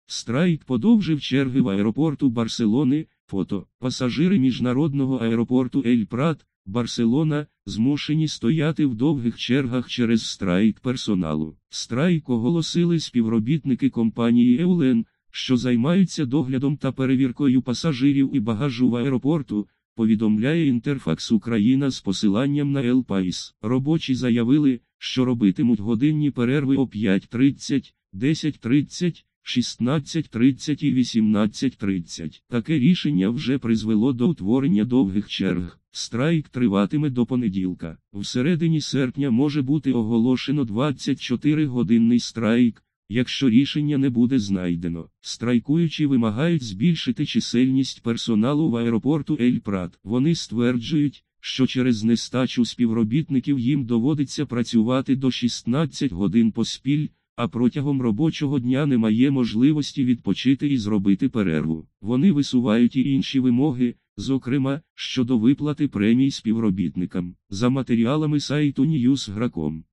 Страйк подовжив черги в аеропорту Барселони. Фото. Пасажири міжнародного аеропорту Ель-Прат, Барселона, змушені стояти в довгих чергах через страйк персоналу. Страйк оголосили співробітники компанії Еулен, що займаються доглядом та перевіркою пасажирів і багажу в аеропорту, повідомляє Інтерфакс Україна з посиланням на El País. Робочі заявили, що робитимуть годинні перерви о 5:30, 10:30, 16:30 і 18:30. Таке рішення вже призвело до утворення довгих черг. Страйк триватиме до понеділка. Всередині серпня може бути оголошено 24-годинний страйк, якщо рішення не буде знайдено. Страйкуючі вимагають збільшити чисельність персоналу в аеропорту Ель-Прат. Вони стверджують, що через нестачу співробітників їм доводиться працювати до 16 годин поспіль, а протягом робочого дня немає можливості відпочити і зробити перерву. Вони висувають і інші вимоги, зокрема, щодо виплати премій співробітникам. За матеріалами сайту News.com.